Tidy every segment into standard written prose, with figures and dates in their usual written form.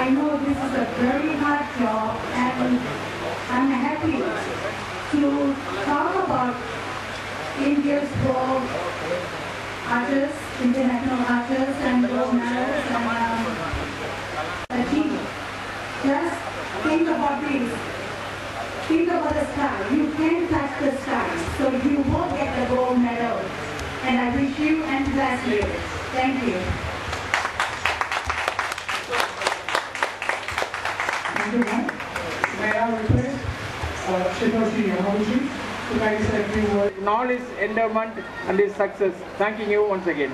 I know this is a very hard job, and I'm happy to talk about India's gold artists, international artists, and gold medals, and achievements. Just think about this. Think about the sky. You can't touch the sky, so you won't get the gold medal. And I wish you and bless you. Thank you. Thank you, ma'am. May I request Shitoshi Yamaguchi to kindly say a few words. Knowledge, endowment, and his success. Thanking you once again.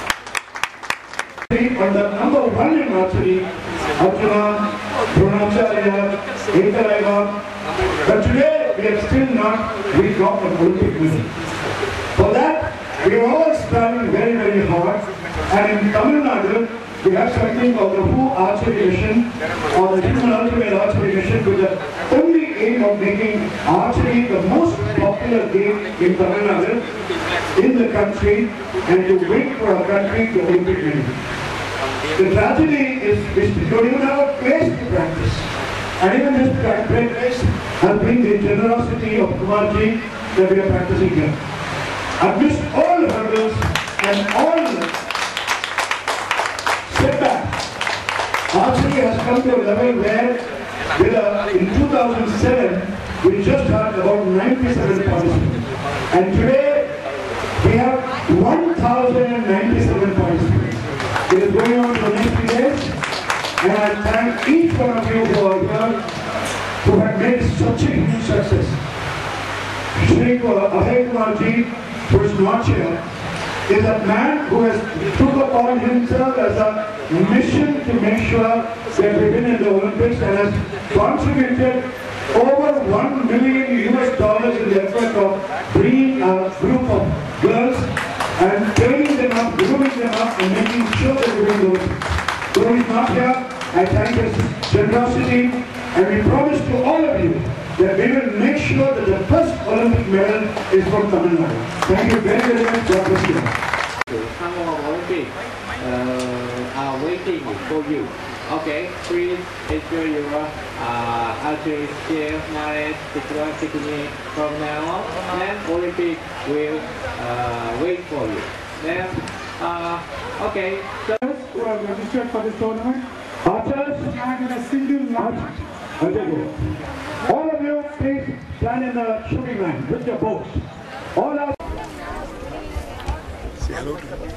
On the number one in archery, Arjuna, Dronacharya, Ekalaeva, but today we have still not got an Olympic medal. For that, we are all striving very, very hard, and in Tamil Nadu, we have something called the WHO Archery Mission, or the Human Ultimate Archery Mission, with the only aim of making archery the most popular game in Tamil Nadu, in the country, and to win for our country the Olympic medal. The tragedy is we don't even have a place to practice. And even this place has been the generosity of Kumarji that we are practicing here. Amidst all hurdles and all setbacks, archery has come to a level where in 2007 we just had about 97 participants. And today we have 1,097 participants. It is going on for the next few days, and I thank each one of you who are here, who have made such a huge success. Shri Abhay Kumarji, who is not here, is a man who has took upon himself as a mission to make sure that we win in the Olympics, and has contributed over $1 million in the effort of bringing a group of girls and training them up, grooming them up, and making sure that we win those. Though he's not here, I thank his generosity, and we promise to all of you that we will make sure that the first Olympic medal is from Tamil Nadu. Thank you very, very much. God bless you. Some more Olympics are waiting for you. Okay, please ensure your archery skill, knowledge, technique from now on. Then Olympic will wait for you. Then, okay. So Who have registered for this tournament? Archers, Stand in a single line. all of you, please stand in the shooting line with your bows. All our Say hello to him.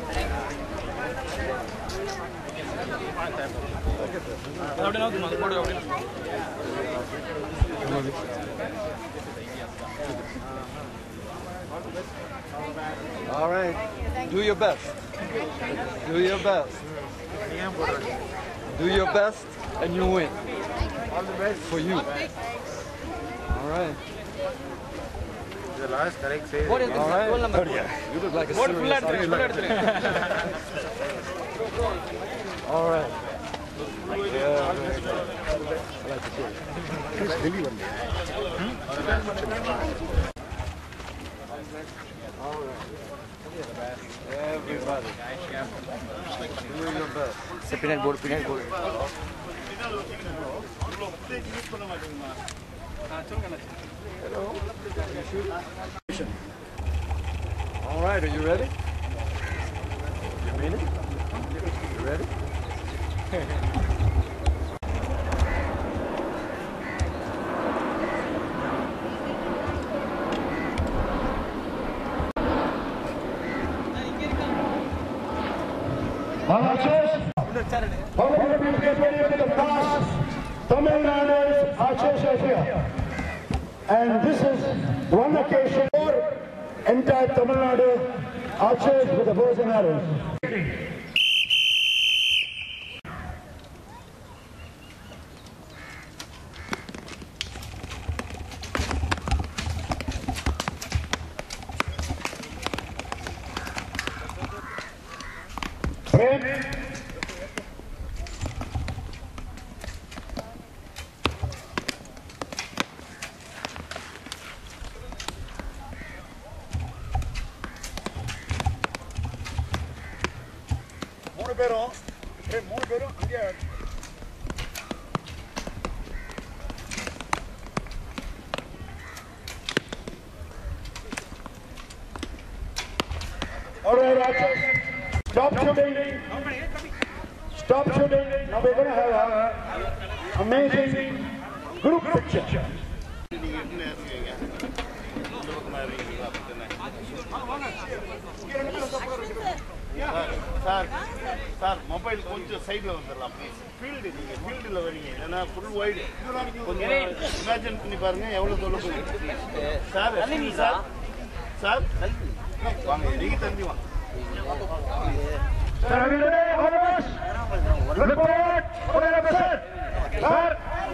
All right, do your best. Do your best. Do your best and you win. All the best for you. All right. The last correct say. What is the goal number? You look like a serious All right. Yeah, I like to see it. Chris Dilly one day. All right. Everybody. Do your best. Say pinat board. Hello. All right, are you ready? You mean it? You ready? all of you get ready for the fast. Tamil Nadu's archers are here. And this is one occasion for entire Tamil Nadu archers with the bows and arrows. மூணு பேரும் அங்கே shooting. Stop shooting. Now we're going to have an amazing group picture. Sir, mobile கொஞ்சம் சைடுல வந்துறலாம் please. ஃபீல்ட்ல வரீங்க. ஏனா full white. கொஞ்சம் imagine பண்ணி பாருங்க எவ்வளவு தூரம் போகுது. சார், சார் வாங்க நீங்க தம்பி வாங்க. Sir, are you ready? All of us? Report! Sir!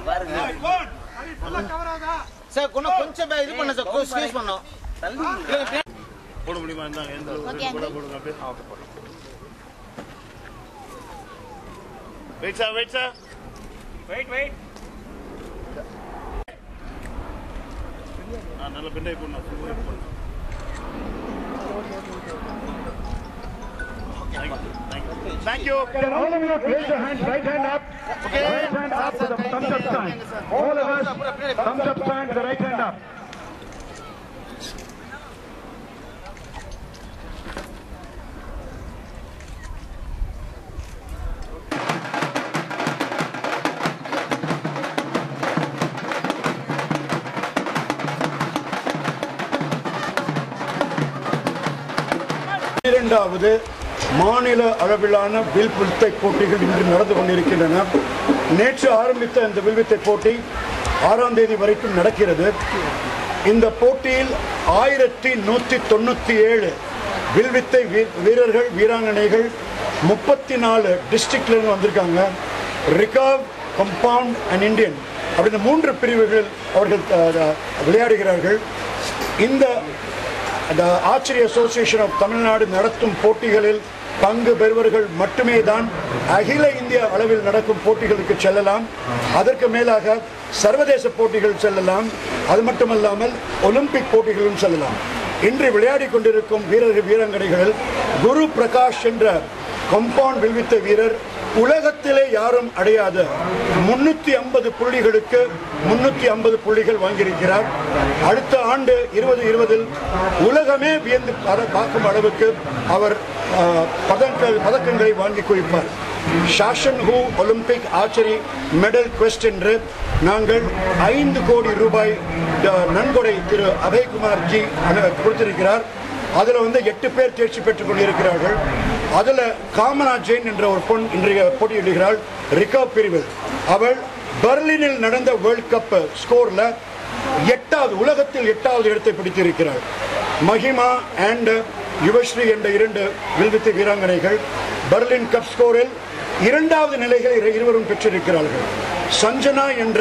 Sir கொஞ்சம் இது பண்ண சார் ஸ்க்வீஸ் பண்ணோம். போட முடியுமா இருந்தாங்க எந்த போட போடுங்க அப்படியே ஓகே போடுங்க. வெயிட் சார் வெயிட் நல்ல பெண்டை போடணும் ஃபுல் போடணும். Thank you. Can all of you raise your hands, right hand up? Okay. Right hand up with the thumbs up sign. All of us, thumbs up sign with the right hand up. இரண்டாவது மாநில அளவிலான வில்வித்தை போட்டிகள் இன்று நடந்து கொண்டிருக்கின்றன. நேற்று ஆரம்பித்த இந்த வில்வித்தை போட்டி 6ஆம் தேதி வரைக்கும் நடக்கிறது. இந்த போட்டியில் 1197 வில்வித்தை வீரர்கள் வீராங்கனைகள் 34 டிஸ்ட்ரிக்ட்லேருந்து வந்திருக்காங்க. ரிகர்வ், கம்பவுண்ட் அண்ட் இந்தியன் அப்படின்னு 3 பிரிவுகளில் அவர்கள் விளையாடுகிறார்கள். இந்த ஆர்ச்சரி அசோசியேஷன் ஆஃப் தமிழ்நாடு நடத்தும் போட்டிகளில் பங்கு பெறுவர்கள் மட்டுமே தான் அகில இந்திய அளவில் நடக்கும் போட்டிகளுக்கு செல்லலாம். அதற்கு மேலாக சர்வதேச போட்டிகள் செல்லலாம். அது மட்டுமல்லாமல் ஒலிம்பிக் போட்டிகளும் செல்லலாம். இன்று விளையாடி கொண்டிருக்கும் வீரர்கள் வீராங்கனைகள் குரு பிரகாஷ் என்ற கம்பவுண்ட் வில்வித்தை வீரர் உலகத்திலே யாரும் அடையாத 350 புள்ளிகளுக்கு 350 புள்ளிகள் வாங்கியிருக்கிறார். அடுத்த ஆண்டு 2020 உலகமே வியந்து பார்க்கும் அளவுக்கு அவர் பதக்கங்களை வாங்கி குவிப்பார். ஷாஷன் ஹூ ஒலிம்பிக் ஆர்ச்சரி மெடல் குவெஸ்ட் என்று நாங்கள் 5 கோடி ரூபாய் நன்கொடை திரு அபய்குமார் ஜி கொடுத்திருக்கிறார். அதில் 8 பேர் தேர்ச்சி பெற்றுக் கொண்டிருக்கிறார்கள். அதில் காமனா ஜெயின் என்ற ஒரு பொன் இன்றைய போட்டியிடுகிறாள் ரிகர்வ் பிரிவில். அவள் பெர்லினில் நடந்த வேர்ல்ட் கப் ஸ்கோர்ல 8வது உலகத்தில் 8வது இடத்தை பிடித்திருக்கிறாள். மஹிமா அண்ட் யுவஸ்ரீ என்ற 2 வில்வித்தை வீராங்கனைகள் பெர்லின் கப் ஸ்கோரில் 2வது நிலைகளை இருவரும் பெற்றிருக்கிறார்கள். சஞ்சனா என்ற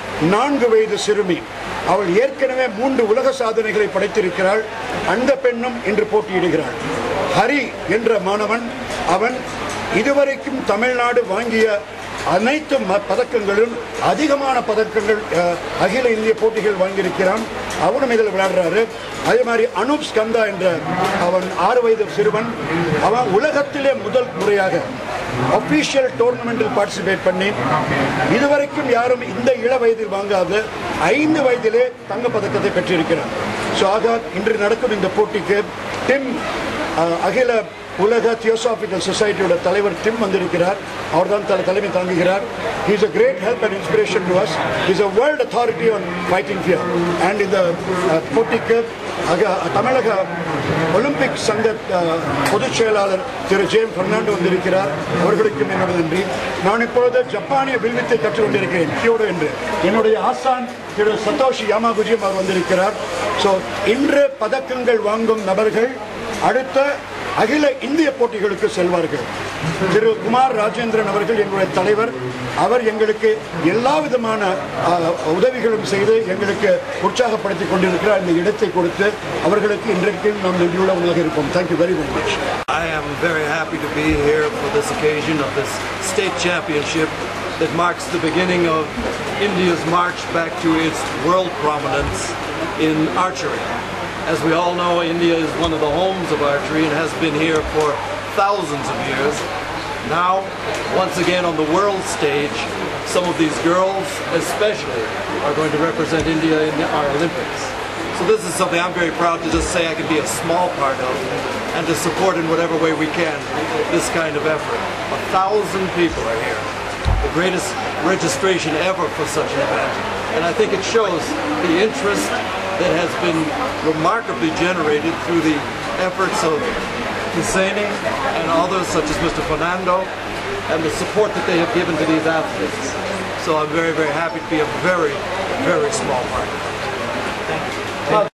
4 வயது சிறுமி, அவள் ஏற்கனவே 3 உலக சாதனைகளை படைத்திருக்கிறாள். அந்த பெண்ணும் இன்று போட்டியிடுகிறாள். ஹரி என்ற மாணவன், அவன் இதுவரைக்கும் தமிழ்நாடு வாங்கிய அனைத்து பதக்கங்களும் அதிகமான பதக்கங்கள் அகில இந்திய போட்டிகள் வாங்கியிருக்கிறான். அவனும் இதில் விளையாடுறாரு. அதே மாதிரி அனூப் ஸ்கந்தா என்ற அவன் 6 வயது சிறுவன், அவன் உலகத்திலே முதல் முறையாக அபிஷியல் டோர்னமெண்டில் பார்ட்டிசிபேட் பண்ணி இதுவரைக்கும் யாரும் இந்த இள வயதில் வாங்காத 5 வயதிலே தங்க பதக்கத்தை பெற்றிருக்கிறார். ஸோ ஆக இன்று நடக்கும் இந்த போட்டிக்கு டிம் அகில உலக தியோசாபிக்கல் சொசைட்டியோட தலைவர் டிம் வந்திருக்கிறார். அவர் தான் தலைமை தாங்குகிறார். He is a great help and inspiration to us. He is a world authority on fighting fear. And இந்த போட்டிக்கு தமிழக ஒலிம்பிக் சங்க பொதுச் செயலாளர் திரு ஜேம் பெர்னாண்டோ வந்திருக்கிறார். அவர்களுக்கும் என்னோட நன்றி. நான் இப்பொழுது ஜப்பானிய வில்வித்தை கற்றுக் கொண்டிருக்கிறேன் கியோடோ என்று. என்னுடைய ஆசான் திரு சத்தோஷி யாமாகுஜியும் அவர் வந்திருக்கிறார். ஸோ இன்று பதக்கங்கள் வாங்கும் நபர்கள் அடுத்த அகில இந்திய போட்டிகளுக்கு செல்வார்கள். திரு குமார் ராஜேந்திரன் அவர்கள் எங்களுடைய தலைவர். அவர் எங்களுக்கு எல்லா விதமான உதவிகளும் செய்து எங்களுக்கு உற்சாகப்படுத்திக் கொண்டிருக்கிறார். இந்த இடத்தை கொடுத்து அவர்களுக்கு இன்றைக்கு நாம் நன்றியுள்ளவர்களாக இருப்போம். Thank you very very much. I am very happy to be here for this occasion of this state championship that marks the beginning of India's march back to its world prominence in archery. As we all know, India is one of the homes of archery and has been here for thousands of years. Now, once again on the world stage, some of these girls especially are going to represent India in our Olympics. So this is something I'm very proud to just say I can be a small part of and to support in whatever way we can this kind of effort. 1,000 people are here. The greatest registration ever for such an event. And I think it shows the interest that has been remarkably generated through the efforts of Husseini and others such as Mr. Fernando and the support that they have given to these athletes. So I'm very, very happy to be a very, very small part of it.